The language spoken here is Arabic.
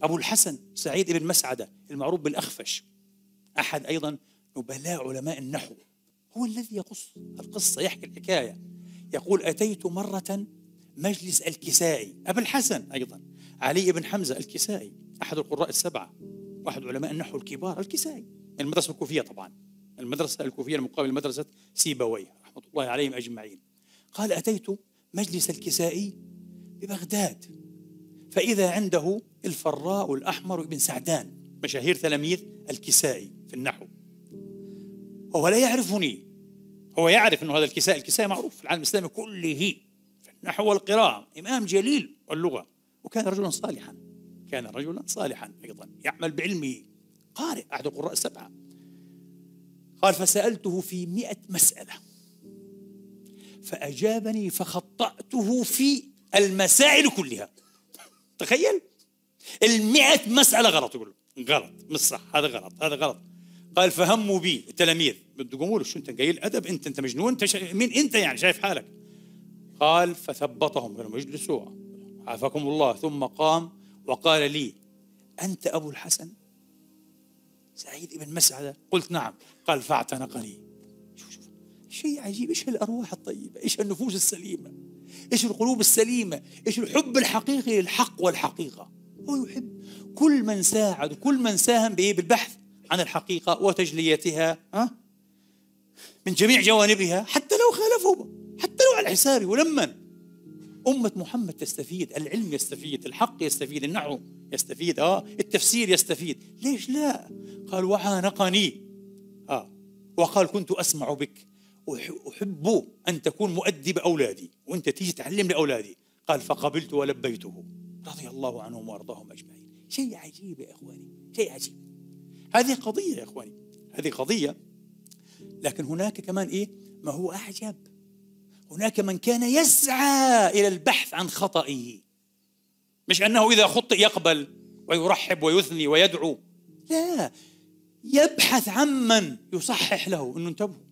أبو الحسن سعيد بن مسعدة المعروف بالأخفش، أحد أيضا نبلاء علماء النحو، هو الذي يقص القصة، يحكي الحكاية. يقول: أتيت مرة مجلس الكسائي. أبو الحسن أيضا علي بن حمزة الكسائي أحد القراء السبعة، واحد علماء النحو الكبار، الكسائي من المدرسة الكوفية طبعا، المدرسة الكوفية المقابل مدرسة سيبويه رحمة الله عليهم أجمعين. قال: أتيت مجلس الكسائي ببغداد، فإذا عنده الفراء والأحمر وابن سعدان، مشاهير تلاميذ الكسائي في النحو، وهو لا يعرفني. هو يعرف أنه هذا الكسائي معروف في العالم الإسلامي كله في النحو والقراءة، إمام جليل واللغة، وكان رجلا صالحا، كان رجلا صالحا أيضا يعمل بعلمه، قارئ أحد القراء السبعة. قال: فسألته في 100 مسألة فأجابني فخطأته في المسائل كلها. تخيل 100 مسألة غلط، يقول غلط مش صح، هذا غلط هذا غلط. قال: فهموا بي التلاميذ، بده يقولوا: شو انت قليل ادب، انت مجنون، انت مين انت يعني شايف حالك؟ قال: فثبطهم، قالوا: اجلسوا عافاكم الله. ثم قام وقال لي: انت ابو الحسن سعيد بن مسعدة؟ قلت: نعم. قال: فاعتنقني. شوف شيء عجيب، ايش هالارواح الطيبة، ايش النفوس السليمة، ايش القلوب السليمة، ايش الحب الحقيقي للحق والحقيقة. هو يحب كل من ساعد وكل من ساهم بالبحث عن الحقيقة وتجليتها من جميع جوانبها، حتى لو خالفوا، حتى لو على حسابه. ولما أمة محمد تستفيد، العلم يستفيد، الحق يستفيد، النحو يستفيد، التفسير يستفيد، ليش لا؟ قال: وعانقني، وقال: كنت أسمع بك، أحب أن تكون مؤدب أولادي وأنت تيجي تعلم لأولادي. قال: فقبلت ولبيته، رضي الله عنهم وأرضاهم أجمعين. شيء عجيب يا إخواني، شيء عجيب. هذه قضية يا إخواني، هذه قضية. لكن هناك كمان ما هو أعجب، هناك من كان يسعى إلى البحث عن خطئه، مش أنه إذا خطئ يقبل ويرحب ويثني ويدعو، لا، يبحث عمن يصحح له. إنه انتبهوا،